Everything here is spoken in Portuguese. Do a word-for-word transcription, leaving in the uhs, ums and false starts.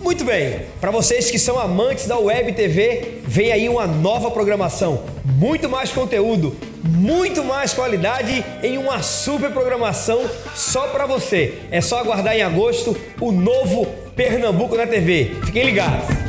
Muito bem, para vocês que são amantes da Web T V, vem aí uma nova programação, muito mais conteúdo, muito mais qualidade em uma super programação só para você. É só aguardar em agosto o novo Pernambuco na T V. Fiquem ligados!